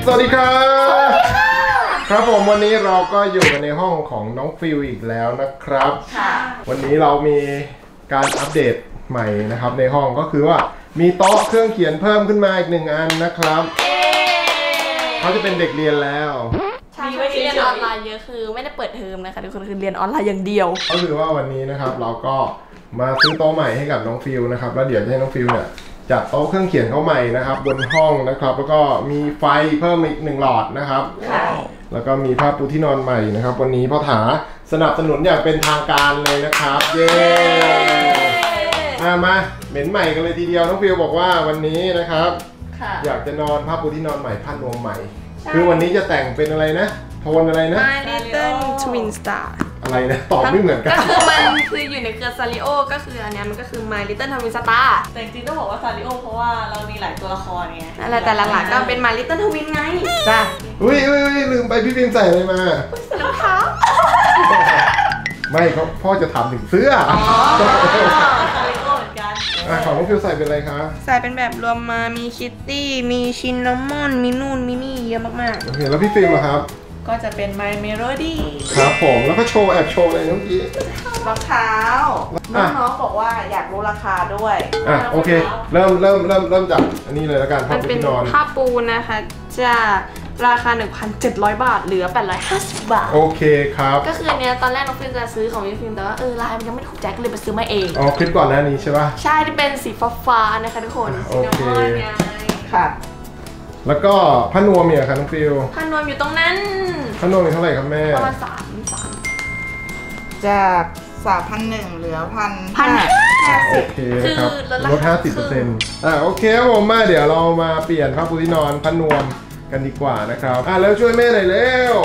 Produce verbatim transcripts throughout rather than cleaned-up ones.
สวัสดีครับครับผมวันนี้เราก็อยู่กันในห้องของน้องฟิลอีกแล้วนะครับวันนี้เรามีการอัปเดตใหม่นะครับในห้องก็คือว่ามีโต๊ะเครื่องเขียนเพิ่มขึ้นมาอีกหนึ่งอันนะครับเขาจะเป็นเด็กเรียนแล้วมีไว้เรียนออนไลน์เยอะคือไม่ได้เปิดเทอมนะคะทุกคนคือเรียนออนไลน์อย่างเดียวก็คือว่าวันนี้นะครับเราก็มาซื้อโต๊ะใหม่ให้กับน้องฟิลนะครับแล้วเดี๋ยวจะให้น้องฟิลเนี่ยจัดโต๊ะเครื่องเขียนเขาใหม่นะครับบนห้องนะครับแล้วก็มีไฟเพิ่มอีกหนึ่งหลอดนะครับแล้วก็มีผ้าปูที่นอนใหม่นะครับวันนี้พ่อถาสนับสนุนอย่างเป็นทางการเลยนะครับเย้มามาเหม็นใหม่กันเลยทีเดียวน้องฟิลบอกว่าวันนี้นะครับอยากจะนอนผ้าปูที่นอนใหม่ผ้านวมใหม่คือวันนี้จะแต่งเป็นอะไรนะโทนอะไรนะ My Little Twin Star อะไรนะตอบไม่เหมือนกันก็คือมันคืออยู่ในเครือซาริโอก็คืออันนี้มันก็คือ My Little Twin Star แต่จริงๆต้องบอกว่าซาริโอเพราะว่าเรามีหลายตัวละครไงนั่นแหละแต่หลักๆก็เป็น My Little Twin ไงจ้ะอุ้ยอุ้ยลืมไปพี่ฟิล์มใส่อะไรมาใส่รองเท้าไม่เขาพ่อจะถามถึงเสื้อซาริโอเหมือนกันของน้องฟิลใส่เป็นอะไรคะใส่เป็นแบบรวมมามีคิตตี้มีชินนามอนมีนู่นมีนี่เยอะมากๆโอเคแล้วพี่ฟิล์มล่ะครับก็จะเป็น My Melody ครับผมแล้วก็โชว์แอบโชว์อะไรเมื่อกี้รองเท้าน้องๆบอกว่าอยากรู้ราคาด้วยอ่ะโอเคเริ่มเริ่มเริ่มเริ่มจากอันนี้เลยแล้วกันผ้าปูที่นอนผ้าปูนะคะจะราคา หนึ่งพันเจ็ดร้อย บาทเหลือแปดร้อยห้าสิบบาทโอเคครับก็คืออันเนี้ยตอนแรกน้องฟิล์มจะซื้อของพี่ฟิล์มแต่ว่าเออลายมันยังไม่ถูกใจก็เลยไปซื้อมาเองอ๋อคลิปก่อนหน้านี้ใช่ป่ะใช่ที่เป็นสีฟ้าๆนะคะทุกคนโอเคค่ะแล้วก็ผ้านวมเนี่ยค่ะน้องฟิลผ้านวมอยู่ตรงนั้นผ้านวมเป็นเท่าไหร่ครับแม่ประมาณสามสามจากสามพันหนึ่งเหลือพันพันห้าสิบโอเคครับลดห้าสิบเปอร์เซ็นต์อ่ะโอเคครับผมมาเดี๋ยวเรามาเปลี่ยนผ้าปูที่นอนผ้านวมกันดีกว่านะครับอ่ะแล้วช่วยแม่หน่อยเร็ว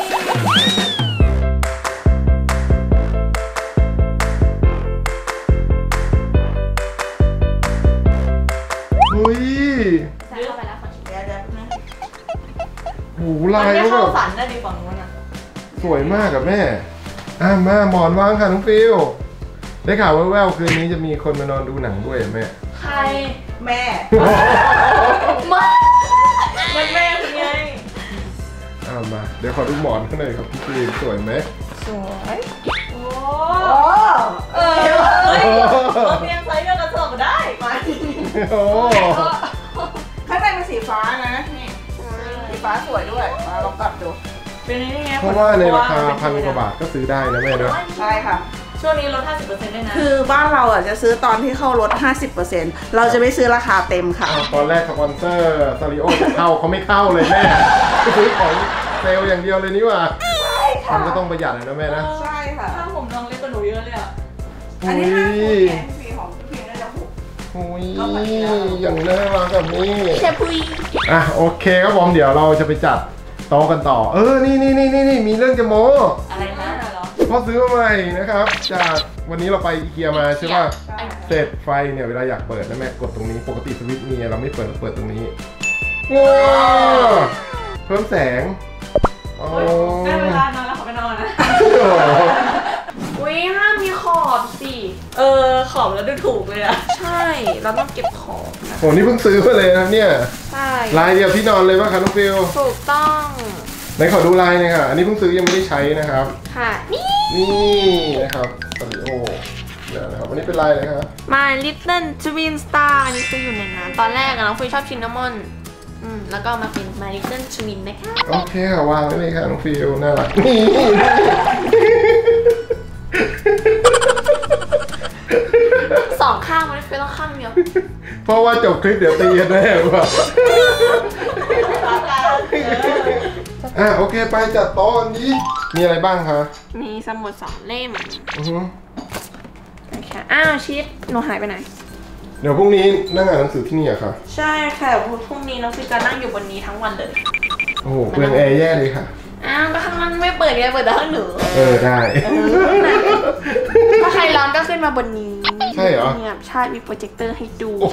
อุ้ยใส่เข้าไปแล้วขอชิมเดี๋ยวเดี๋ยวนะโอ้โหลายก็แบบฝันได้ดีฝั่งนู้นนะสวยมากกับแม่อ่ะมาหมอนวางค่ะน้องฟิลได้ข่าวแว่วๆคืนนี้จะมีคนมานอนดูหนังด้วยแม่ใครแม่มามันแม่เป็นไงอ่ะมาเดี๋ยวขอดูหมอนข้างในครับพี่ฟิลสวยไหมสวยโอ้เออเฮ้ยเราเรียงไซส์เดียวกันสอบได้ไหมโอ้ข้างในเป็นสีฟ้านะนี่สีฟ้าสวยด้วยมาลองกลับดูเป็นนี่ไงเพราะว่าในราคาพันกว่าบาทก็ซื้อได้นะแม่นะใช่ค่ะช่วงนี้ลด ห้าสิบเปอร์เซ็นต์ ด้วยนะคือบ้านเราอ่ะจะซื้อตอนที่เข้าลด ห้าสิบเปอร์เซ็นต์ เราจะไม่ซื้อราคาเต็มค่ะตอนแรกสปอนเซอร์ซาริโอจะเข้าเขาไม่เข้าเลยแม่ซื้อของเซลล์อย่างเดียวเลยนี่ว่ามันก็ต้องประหยัดนะแม่นะใช่ค่ะถ้าผมลองเล็กกว่าหนูเยอะเลยอ่ะอันนี้ห้าฟุตแอนฟีของพี่น่าจะหกโอ้ยอย่างน่ารักแบบนี้เชฟพุยอ่ะโอเคครับผมเดี๋ยวเราจะไปจัดโต๊ะกันต่อเออนี่นี่นี่นี่มีเรื่องจะโม้อะไรนะพ่อซื้อมาใหม่นะครับจากวันนี้เราไปอีเกียมาใช่ป่ะเสร็จไฟเนี่ยเวลาอยากเปิดนะแม่กดตรงนี้ปกติสวิตช์มีเราไม่เปิดเปิดตรงนี้ว้าวเพิ่มแสงโอ้ได้เวลานอนแล้วขอไปนอนนะอุ้ยห้ามมีขอบสิเออขอบแล้วดูถูกเลยอะใช่เราต้องเก็บขอบนะโหนี่เพิ่งซื้อมาเลยนะเนี่ยใช่ลายเดียวที่นอนเลยป่ะคะน้องฟิลถูกต้องไหนขอดูลายหน่อยค่ะอันนี้เพิ่งซื้อยังไม่ได้ใช้นะครับค่ะนี่นี่นะครับซาริโอเดี๋ยวนะครับวันนี้เป็นลายอะไรครับ My Little Twin Star อันนี้คืออยู่ในนั้นตอนแรกน้องฟิลชอบชินนามอนอืมแล้วก็มาเป็น My Little Twin นะคะโอเคค่ะวางไว้เลยค่ะน้องฟิลน่ารักนี่สองข้างมันเป็นต้องข้างเดียวเพราะว่าจบคลิปเดี๋ยวตีกันแน่ว่ะอ่ะโอเคไปจัดโต๊ะนี้มีอะไรบ้างคะมีสมุดสองเล่มอือฮึโอเคอ้าวชิปหนูหายไปไหนเดี๋ยวพรุ่งนี้นั่งอ่านหนังสือที่นี่อะค่ะใช่ค่ะพรุ่งนี้น้องฟิจะนั่งอยู่บนนี้ทั้งวันเลยโอ้โหเปลืองแอร์แย่เลยค่ะอ้าวก็ข้างนั้นไม่เปิดไงเปิดแต่ข้างหนูเออได้ถ้าใครร้อนก็ขึ้นมาบนนี้ใช่เหรอเนี่ยใช่มีโปรเจคเตอร์ให้ดูโอ้โห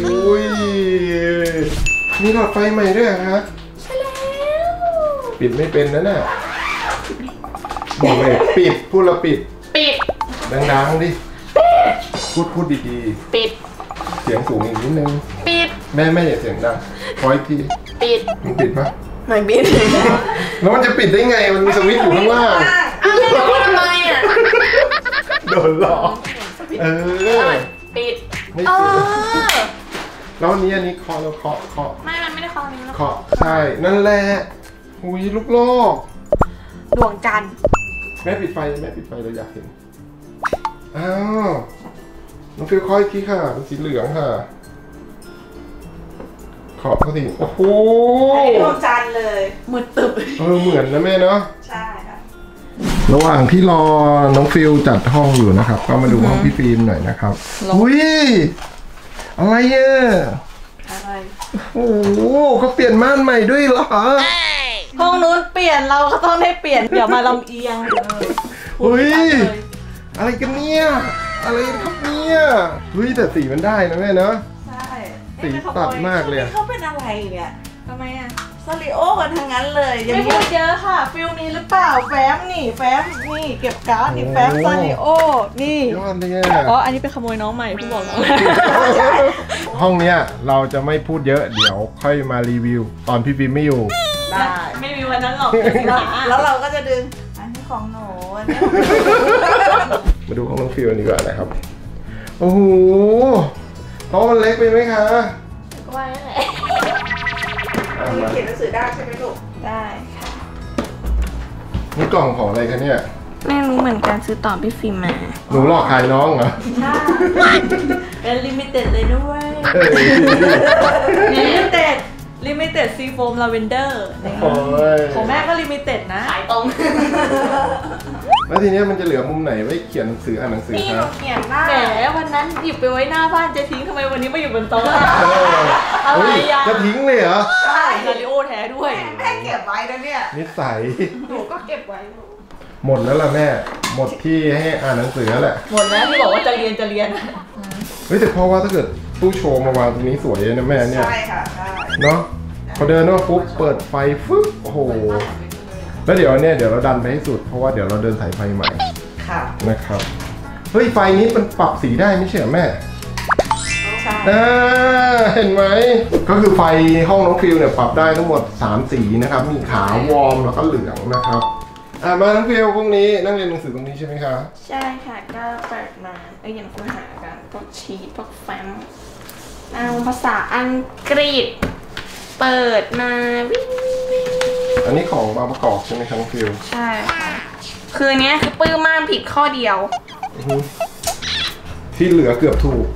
มีหลอดไฟใหม่ด้วยคะใช่แล้วปิดไม่เป็นนะน่ะบอกเลยปิดพูดแล้วปิดปิดดังๆดิพูดพูดดีๆปิดเสียงสูงอีกนิดนึงปิดแม่แม่อย่าเสียงดังขออีกทีปิดมันปิดปะหน่อยบินแล้วมันจะปิดได้ไงมันมีสวิตช์อยู่ข้างล่างอ้าวไม่รู้ทำไมอ่ะโดนหลอกเออปิดไม่เอปิดอแล้วอันนี้อันนี้เคาะแล้วเคาะเคาะไม่มันไม่ได้คอนี้มันเคาะใช่นั่นแหละอุ้ยลูกโลกดวงจันทร์แม่ปิดไฟแม่ปิดไฟเราอยากเห็นอ้าวน้องฟิลคอยกี้ค่ะเป็นสีเหลืองค่ะขอบเขาสิโอ้โหดวงจันทร์เลยมืดตึบเออเหมือนนะแม่เนาะใช่ค่ะระหว่างที่รอน้องฟิลจัดห้องอยู่นะครับ ก็มาดูห้องพี่ฟิล์มหน่อยนะครับอุ้ยอะไรอ่ะอะไรโอ้โหเขาเปลี่ยนม่านใหม่ด้วยเหรอห้องนู้นเปลี่ยนเราก็ต้องได้เปลี่ยนอย่ามาลำเอียงเฮ้ยอะไรกันเนี่ยอะไรครับเนี่ยเฮ้ยแต่สีมันได้นะแม่เนาะใช่สีตัดมากเลยอะเขาเป็นอะไรเนี่ยทำไมอ่ะซาริโอกันทั้งนั้นเลยอย่างไม่นี้พูดเยอะค่ะฟิลนี้หรือเปล่าแฟ้มนี่แฟ้มนี่เก็บการ์ดนี่แฟ้มซาริโอนี่ยอดเลยอ๋ออะอันนี้เป็นขโมยน้องใหม่พี่บอกแล้วห้องเนี้ยเราจะไม่พูดเยอะเดี๋ยวค่อยมารีวิว ตอนพี่ฟิล์มไม่อยู่ได้ไม่มีวันนั้นหรอกแล้วเราก็จะดึงอันนี้ของหนูอันนี้มาดูห้องน้องฟิลดีกว่านะครับโอ้โหโต๊ะมันเล็กไปไหมคะว่าแหละอ่ะมีมาเขียนหนังสือได้ใช่ไหมลูกได้ค่ะนี่กล่องของอะไรคะเนี่ยไม่รู้เหมือนกันซื้อต่อพี่ฟิล์มมาหนูหลอกขายน้องเหรอใช่เป็นลิมิเต็ดเลยด้วยเอ้ยลิมิเต็ดลิมิเต็ดซีโฟมลาเวนเดอร์โอ้ยของแม่ก็ลิมิเต็ดนะขายตรงแล้วทีเนี้ยมันจะเหลือมุมไหนไว้เขียนหนังสืออ่านหนังสือนี่หคนูรับเขียนได้แหมวันนั้นหยิบไปไว้หน้าบ้านจะทิ้งทำไมวันนี้มาอยู่บนโต๊ะเอออะไรเฮ้ยอ่ะจะทิ้งเลยเหรอใช่ซาริโอแท้ด้วยแม่เก็บไว้นะเนี่ยนิสัยหนูก็เก็บไว้หมดแล้วล่ะแม่ หมดที่ให้อ่านหนังสือแล้วแหละหมดแล้วที่บอกว่าจะเรียนจะเรียนเฮ้ยแต่เพราะว่าถ้าเกิดตู้โชว์มาวางตรงนี้สวยเลยนะแม่เนี่ยใช่ค่ะใช่เนาะพอเดินมาปุ๊บเปิดไฟฟึ๊บโอ้โหแล้วเดี๋ยวเนี่ยเดี๋ยวเราดันไปให้สุดเพราะว่าเดี๋ยวเราเดินสายไฟใหม่ค่ะนะครับเฮ้ยไฟนี้มันปรับสีได้ไม่ใช่เหรอแม่ใช่อ่าเห็นไหมก็คือไฟห้องน้องฟิลเนี่ยปรับได้ทั้งหมดสามสีนะครับมีขาววอร์มแล้วก็เหลืองนะครับอ่ามาน้องฟิลพวกนี้นั่งเรียนหนังสือตรงนี้ใช่ไหมคะใช่ค่ะก็เปิดมาไอ้ยังคุยหากันพวกชีทพวกแฟ้มเอาภาษาอังกฤษ เปิดมาวิ่งอันนี้ของบางประกอบใช่ไหมครับน้องฟิลใช่ค่ะคือเนี้ยคือปื้มมากผิดข้อเดียวอื้อหือที่เหลือเกือบถูก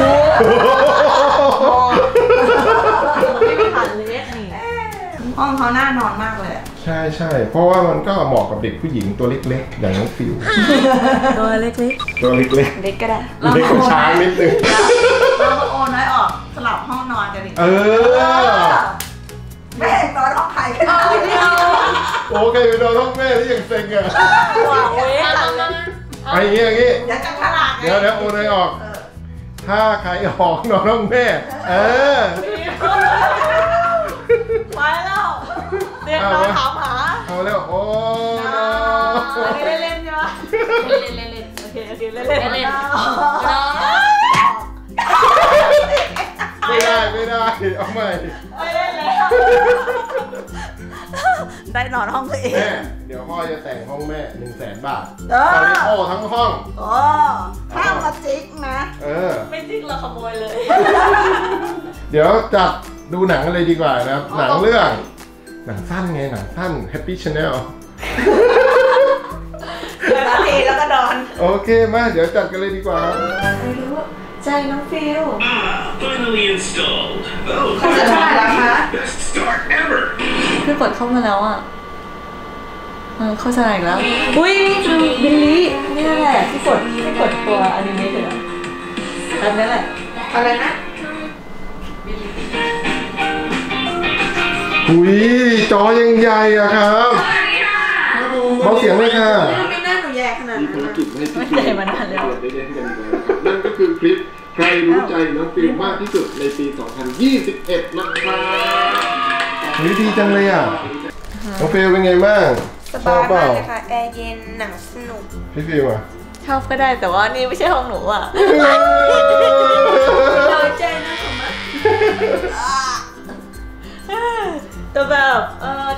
ไม่มีผ่านเล็กนี่ห้องเขาน่านอนมากเลยอะใช่ใช่เพราะว่ามันก็เหมาะกับเด็กผู้หญิงตัวเล็กๆ อย่างน้องฟิลตัวเล็กตัวเล็กๆเล็กก็ได้ๆเล็กกว่าช้างนิดนึงเราก็โอนน้อยออกสลับห้องนอนกันอีกเออแม่นอนห้องใครกันเอาไม่เอาโอเคไปนอนห้องแม่ที่ยังเซ็งอ่ะหัวเว้ยไอ้เงี้ยอย่างงี้อย่าจังขนาดไงเดี๋ยวเดี๋ยวโอนเลยออกเออถ้าใครออกนอนห้องแม่ เออไปแล้วเรียกน้องถามหาเอาแล้วโอ้อันนี้เล่นๆใช่ไหมเล่นเล่นเล่นโอเคโอเคเล่นเล่นเล่นไม่ได้ไม่ได้เอาใหม่ไม่เล่นแล้วได้นอนห้องตัวเองแม่เดี๋ยวพ่อจะแต่งห้องแม่หนึ่งแสนบาทเออตอนนี้โอ้ทั้งห้องโอ้ห้ามมาจิกนะเออไม่จริงเราขโมยเลยเดี๋ยวจัดดูหนังกันเลยดีกว่านะครับ หนังเรื่อง หนังสั้นไงหนังสั้น Happy Channel นาทีแล้วก็นอนโอเคมาเดี๋ยวจัดกันเลยดีกว่าครับไม่รู้ใจน้องฟิล Finally installed. Oh, เขาจะเท่าไหร่ละคะ best start ever. พี่กดเข้ามาแล้วอ่ะเออเข้าใจอีกแล้ว อุ้ยนี่คือบิลลี่นี่แหละที่กดที่กดตัวอนิเมะเลยอันนี้แหละอะไรนะอุ้ยจอยังใหญ่อะครับเบาเสียงเลยค่ะทำไมหน้าหนูแย่ขนาดมีนั้นภารนะกิจให้พี่ไม่ฟิใจล์มมานานแล้วได้เล่นกันอีกแล้วนะครับนั่นก็คือคลิปใครรู้ใจน้องฟิล์มมากที่สุดในปี สองพันยี่สิบเอ็ด นะครับเฮ้ยดีจังเลยอ่ะน้องฟิล์มเป็นไงบ้างสบายชอบเปมากล่เลยค่ะแอร์เย็นหนังสนุกพี่ฟิล์มอ่ะชอบก็ได้แต่ว่านี่ไม่ใช่ห้องหนูอ่ะเราใจนะผมอ่ะแต่แบบเออ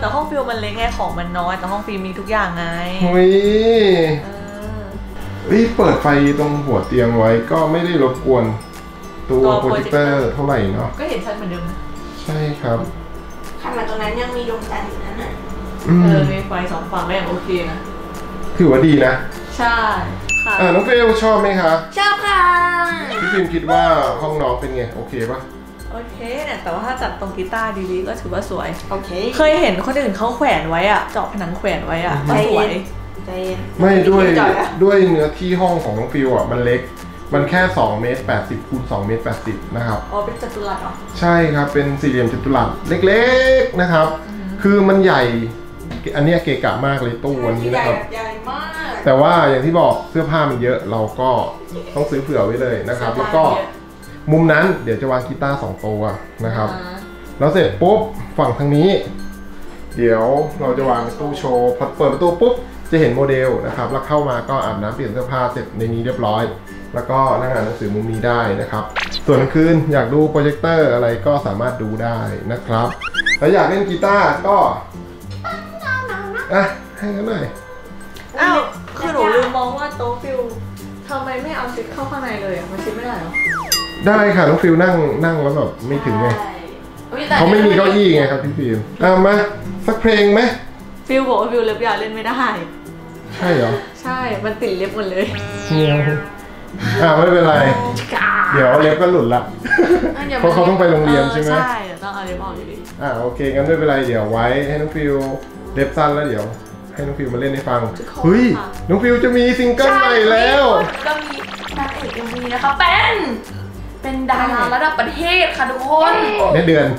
ลมันเล็กไงของมันน้อยแต่ห้องฟิล์มมีทุกอย่างไงเฮ้ยเออเฮ้ยเปิดไฟตรงหัวเตียงไว้ก็ไม่ได้รบกวนตัวโปรเจคเตอร์เท่าไหร่เนาะก็เห็นชัดเหมือนเดิมนะใช่ครับขนาดตรงนั้นยังมีดวงจันทร์อยู่นั่นน่ะเออมีไฟสองฝั่งก็ยังโอเคนะถือว่าดีนะใช่ค่ะอ่าน้องเฟลชอบไหมคะชอบค่ะพี่ฟิล์มคิดว่าห้องน้องเป็นไงโอเคปะโอเคเนี่ยแต่ว่าถ้าจัดตรงกีตาร์ดีๆก็ถือว่าสวยโอเคเคยเห็นคนอื่นเขาแขวนไว้อะเจาะผนังแขวนไว้อะก็สวยไม่ด้วยด้วยเนื้อที่ห้องของน้องฟิลอ่ะมันเล็กมันแค่สองเมตรแปดสิบคูณสองเมตรแปดสิบนะครับอ๋อเป็นจัตุรัสเหรอใช่ครับเป็นสี่เหลี่ยมจัตุรัสเล็กๆนะครับคือมันใหญ่อันนี้เกะกะมากเลยตู้วันนี้นะครับใหญ่มากแต่ว่าอย่างที่บอกเสื้อผ้ามันเยอะเราก็ต้องซื้อเผื่อไว้เลยนะครับแล้วก็มุมนั้นเดี๋ยวจะวางกีตาร์สองตัวนะครับแล้วเสร็จปุ๊บฝั่งทางนี้เดี๋ยวเราจะวางตู้โชว์พอเปิดประตูปุ๊บจะเห็นโมเดลนะครับแล้วเข้ามาก็อาบน้ำเปลี่ยนเสื้อผ้าเสร็จในนี้เรียบร้อยแล้วก็นั่งอ่านหนังสือมุมนี้ได้นะครับส่วนคืนอยากดูโปรเจคเตอร์อะไรก็สามารถดูได้นะครับแล้วอยากเล่นกีตาร์ก็อ่ะให้กันหน่อยอ้าวคือหนูลืมมองว่าโต๊ะฟิลทำไมไม่เอาซิปเข้าข้างในเลยอ่ะมันซิปไม่ได้หรอได้ค่ะน้องฟิลนั่งนั่งแล้วแบบไม่ถึงไงเขาไม่มีเก้าอี้ไงครับพี่ฟิล์มอ่ะมาสักเพลงไหมฟิลบอกว่าฟิลเล็บยาวเล่นไม่ได้ใช่เหรอใช่มันติดเล็บหมดเลยเงี้ยอ่าไม่เป็นไรเดี๋ยวเล็บก็หลุดละเพราะเขาต้องไปโรงเรียนใช่ไหมใช่ต้องเอาเล็บออกอยู่ดีอ่าโอเคงั้นไม่เป็นไรเดี๋ยวไว้ให้น้องฟิลเล็บสั้นแล้วเดี๋ยวให้น้องฟิลมาเล่นให้ฟังเฮ้ยน้องฟิลจะมีซิงเกิลใหม่แล้วก็มีนางเอกยังมีนะคะเป็นเป็นดาราระดับประเทศค่ะทุกคนในเดือน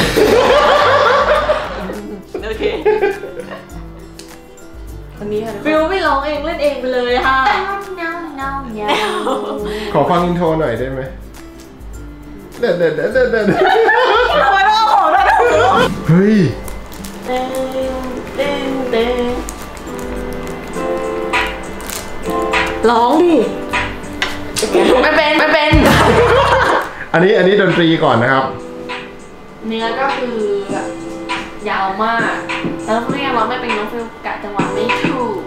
โอเคคนนี้ค่ะฟิลไม่ร้องเองเล่นเองไปเลยค่ะขอฟังอินโทรหน่อยได้ไหมเด็ดเด็ดเด็ดเด็ดเด็ดทำไมต้องเอาของได้เฮ้ยเต้นเต้นเต้นร้องดิไม่เป็นไม่เป็นอันนี้อันนี้ดนตรีก่อนนะครับเนื้อก็คือยาวมากแล้วเรียกว่าไม่เป็นน้องฟิลกะจังหวะไม่ถูก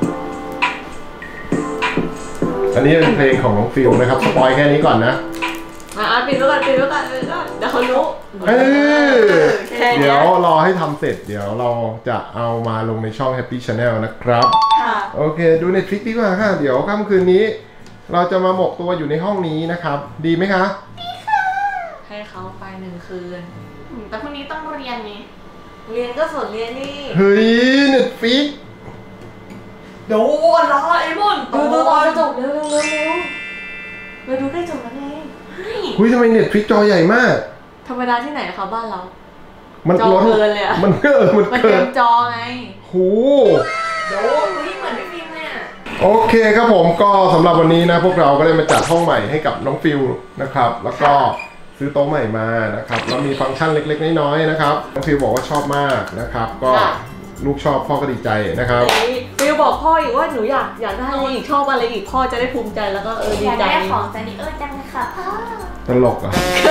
อันนี้เป็นเพลงของน้องฟิลนะครับสปอยแค่นี้ก่อนนะมาอ่ะปิดไว้ก่อนปิดไว้ก่อนปิดไว้ก่อนเดี๋ยวเขารู้เออเดี๋ยวรอให้ทำเสร็จเดี๋ยวเราจะเอามาลงในช่อง Happy Channel นะครับโอเคดูในทริคดีกว่าค่ะเดี๋ยวค่ำคืนนี้เราจะมาหมกตัวอยู่ในห้องนี้นะครับดีไหมคะดีค่ะให้เขาไปหนึ่งคืนแต่พรุ่งนี้ต้องเรียนไงเรียนก็ส่วนเรียนนี่เฮ้ยเน็ตฟิกเดี๋ยวรอไอ้บนดูดูรอจบเร็วเร็วเร็วเร็วเราดูได้จบแล้วไงเฮ้ยทำไมเน็ตฟิกจอใหญ่มากธรรมดาที่ไหนคะบ้านเรามันล้นเลยอะมันเกินมันเต็มจอไงโหเดี๋ยวนี่เหมือนพี่ฟิล์มเนี่ยโอเคครับผมก็สำหรับวันนี้นะพวกเราก็ได้มาจัดห้องใหม่ให้กับน้องฟิลนะครับแล้วก็ซื้อโต๊ะใหม่มานะครับแล้วมีฟังก์ชันเล็กๆน้อยๆนะครับน้องฟิลบอกว่าชอบมากนะครับก็ลูกชอบพ่อก็ดีใจนะครับฟิลบอกพ่ออีกว่าหนูอยากอยากได้อะไรอีกชอบอะไรอีกพ่อจะได้ภูมิใจแล้วก็เออดีใจอยากได้ของแซนดี้เออจังเลยค่ะพ่อตลกอ่ะ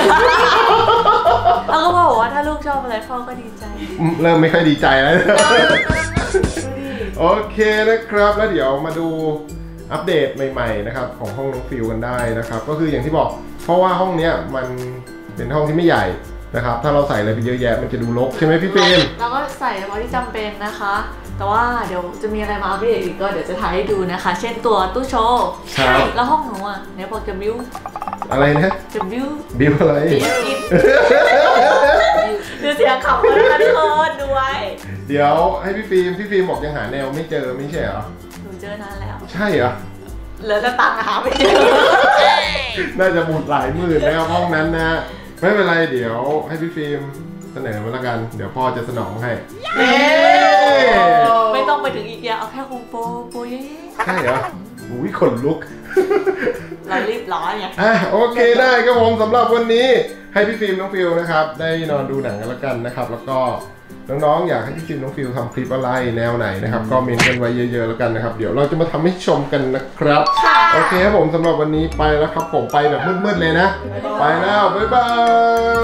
แล้วก็บอกว่าถ้าลูกชอบอะไรพ่อก็ดีใจเริ่มไม่ค่อยดีใจแล้วโอเคนะครับแล้วเดี๋ยวมาดูอัปเดตใหม่ๆนะครับของห้องน้องฟิลกันได้นะครับก็คืออย่างที่บอกเพราะว่าห้องเนี้ยมันเป็นห้องที่ไม่ใหญ่นะครับถ้าเราใส่อะไรไปเยอะแยะมันจะดูรกใช่ไหมพี่ฟิล์มเราก็ใส่เฉพาะที่จำเป็นนะคะแต่ว่าเดี๋ยวจะมีอะไรมาอัปเดตอีกก็เดี๋ยวจะถ่ายให้ดูนะคะเช่นตัวตู้โชว์ใช่แล้วห้องหนูอ่ะเนี่ยบอกจะบิวอะไรนะจะบิวบิวอะไรเดี๋ยวเสียงขับเลยนะทุกคนดูไว้เดี๋ยวให้พี่ฟิล์มพี่ฟิล์มบอกยังหาแนวไม่เจอไม่ใช่เหรอหนูเจอนานแล้วใช่เหรอเหลือจะตังค์หาไม่เจอน่าจะหมุดหลายหมื่นนะครับห้องนั้นนะไม่เป็นไรเดี๋ยวให้พี่ฟิล์มเสนอมาละกันเดี๋ยวพ่อจะสนองให้ไม่ต้องไปถึงอีกอย่างเอาแค่โฮมโปรโปรยี่ใช่เหรออุ้ยขนลุกเรารีบร้อนไงอ่ะโอเคได้ครับผมสำหรับวันนี้ให้พี่ฟิล์มน้องฟิลนะครับได้นอนดูหนังกันละกันนะครับแล้วก็น้องๆอยากให้พี่ฟิล์มน้องฟิลทำคลิปอะไรแนวไหนนะครับก็เมนต์กันไว้เยอะๆแล้วกันนะครับเดี๋ยวเราจะมาทำให้ชมกันนะครับโอเคครับผมสำหรับวันนี้ไปแล้วครับผมไปแบบมืดๆเลยนะไปแล้วบ๊ายบาย